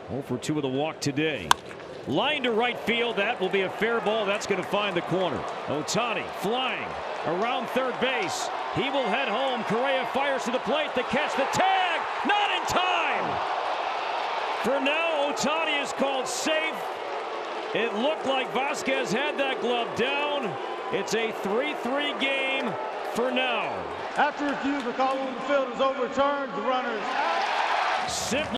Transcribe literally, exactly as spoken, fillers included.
oh for two with a walk today. Line to right field. That will be a fair ball. That's going to find the corner. Ohtani flying around third base. He will head home. Correa fires to the plate. The catch, the tag, not in time. For now, Ohtani is called safe. It looked like Vasquez had that glove down. It's a three three game for now. After review, the call on the field is overturned. The runners out. Simply